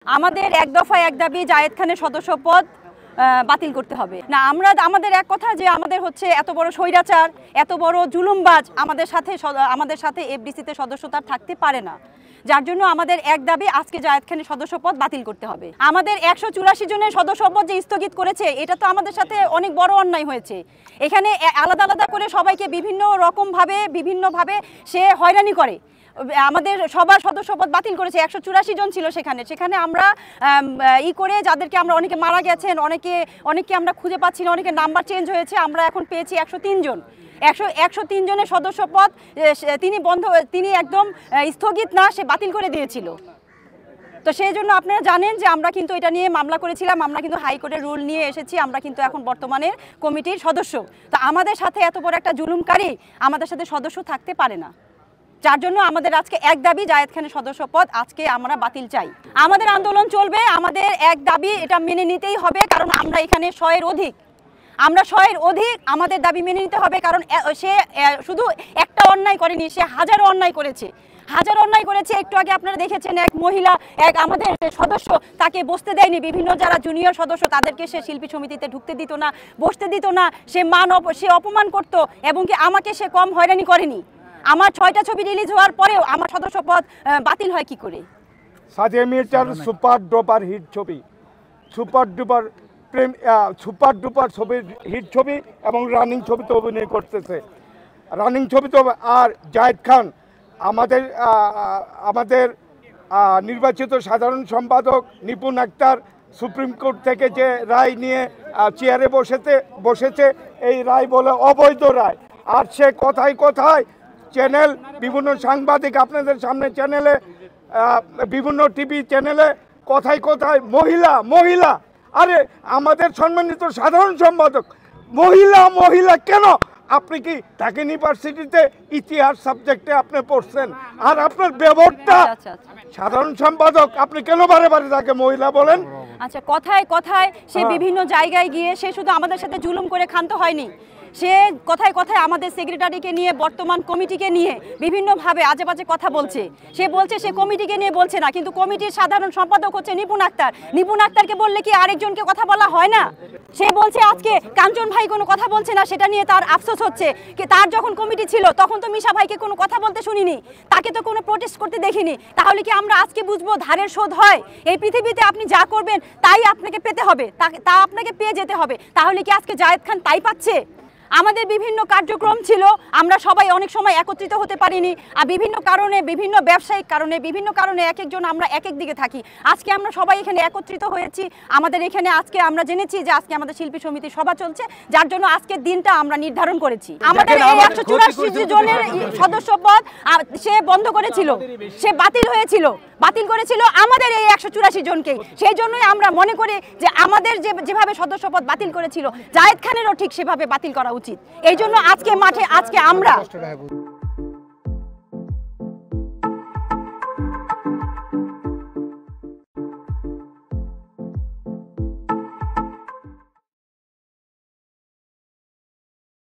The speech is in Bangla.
আমাদের এক দফা এক দাবি জায়েদ খানের সদস্য পদ বাতিল করতে হবে। না, আমাদের এক কথা যে আমাদের হচ্ছে এত বড় স্বৈরাচার, এত বড় জুলুমবাজ আমাদের সাথে এফডিসিতে সদস্যতা থাকতে পারে না। যার জন্য আমাদের এক দাবি আজকে জায়েদ খানের সদস্য পদ বাতিল করতে হবে। আমাদের 184 জনের সদস্য পদ যে স্থগিত করেছে, এটা তো আমাদের সাথে অনেক বড় অন্যায় হয়েছে। এখানে আলাদা আলাদা করে সবাইকে বিভিন্নভাবে সে হয়রানি করে। আমাদের সবার সদস্য পদ বাতিল করেছে। 184 জন ছিল সেখানে আমরা করে যাদেরকে আমরা অনেকে মারা গেছেন, অনেকে আমরা খুঁজে পাচ্ছি না, অনেকের নাম্বার চেঞ্জ হয়েছে। আমরা এখন পেয়েছি 103 জন। 103 জনের সদস্য পদ তিনি একদম স্থগিত না, সে বাতিল করে দিয়েছিল। তো সেই জন্য আপনারা জানেন যে আমরা কিন্তু এটা নিয়ে মামলা করেছিলাম। আমরা কিন্তু হাইকোর্টের রুল নিয়ে এসেছি। আমরা কিন্তু এখন বর্তমানে কমিটির সদস্য। তো আমাদের সাথে এত বড় একটা জুলুমকারী আমাদের সাথে সদস্য থাকতে পারে না। যার জন্য আমাদের আজকে এক দাবি জায়েদ খানের সদস্য পদ আজকে আমরা বাতিল চাই। আমাদের আন্দোলন চলবে, আমাদের এক দাবি এটা মেনে নিতেই হবে, কারণ আমরা এখানে 100 এর অধিক। আমাদের দাবি মেনে নিতে হবে, কারণ সে শুধু একটা অন্যায় করেনি, সে হাজারো অন্যায় করেছে। একটু আগে আপনারা দেখেছেন এক মহিলা, আমাদের সদস্য, তাকে বসতে দেয়নি। বিভিন্ন যারা জুনিয়র সদস্য তাদেরকে সে শিল্পী সমিতিতে ঢুকতে দিত না, বসতে দিত না। সে অপমান করত, এবং কি আমাকে সে কম হয়রানি করেনি। আমার 6টা ছবি রিলিজ হওয়ার পরেও আমার সদস্য পদ বাতিল হয় কি করে? সাদিয়া মির্জার সুপার ডুপার হিট ছবি, সুপার ডুপার ছবির হিট ছবি এবং রানিং ছবিতে অভিনয় করতেছে। আর জায়েদ খান আমাদের নির্বাচিত সাধারণ সম্পাদক নিপুণ আক্তার সুপ্রিম কোর্ট থেকে যে রায় নিয়ে চেয়ারে বসেছে, এই রায় বলে অবৈধ রায়। আর সে কথায় চ্যানেল, বিভিন্ন সাংবাদিক আপনাদের সামনে চ্যানেলে, বিভিন্ন টিভি চ্যানেলে কথায় মহিলা। আরে আমাদের সম্মানিত সাধারণ সম্পাদক মহিলা কেন? আপনি কি ঢাকা ইউনিভার্সিটিতে ইতিহাস সাবজেক্টে আপনি পড়ছেন, আর আপনার ব্যবহারটা সাধারণ সম্পাদক, আপনি কেন বারে তাকে মহিলা বলেন? আচ্ছা, কথায় সে বিভিন্ন জায়গায় গিয়ে সে শুধু আমাদের সাথে জুলুম করে ক্ষান্ত হয়নি। সে কথায় আমাদের সেক্রেটারিকে নিয়ে, বর্তমান কমিটিকে নিয়ে বিভিন্নভাবে আজে বাজে কথা বলছে। সে কমিটিকে নিয়ে বলছে না, কিন্তু কমিটির সাধারণ সম্পাদক হচ্ছে নিপুণ আক্তারকে বললে কি আরেকজনকে কথা বলা হয় না? সে বলছে আজকে কাঞ্চন ভাই কোনো কথা বলছে না, সেটা নিয়ে তার আফসোস হচ্ছে। তার যখন কমিটি ছিল তখন তো মিশা ভাইকে কোনো কথা বলতে শুনিনি, তাকে তো কোনো প্রোটেস্ট করতে দেখিনি। তাহলে কি আমরা আজকে বুঝবো ধারের শোধ হয়? এই পৃথিবীতে আপনি যা করবেন তাই আপনাকে পেতে হবে, তা আপনাকে পেয়ে যেতে হবে। তাহলে কি আজকে জায়েদ খান তাই পাচ্ছে? আমাদের বিভিন্ন কার্যক্রম ছিল, আমরা সবাই অনেক সময় একত্রিত হতে পারিনি। আর বিভিন্ন কারণে, বিভিন্ন ব্যবসায়িক কারণে এক একজন আমরা এক এক দিকে থাকি। আজকে আমরা সবাই এখানে একত্রিত হয়েছি। আমাদের এখানে আজকে আমরা জেনেছি যে আজকে আমাদের শিল্পী সমিতির সভা চলছে, যার জন্য আজকের দিনটা আমরা নির্ধারণ করেছি। আমাদের এই 184 জনের সদস্য পদ সে বন্ধ করেছিল, সে বাতিল করেছিল আমাদের এই 184 জনকে। সেই জন্যই আমরা মনে করি যে আমাদের যেভাবে সদস্য পদ বাতিল করেছিল, জায়েদ খানেরও ঠিক সেভাবে বাতিল করা উচিত। এই জন্য আজকে মাঠে আমরা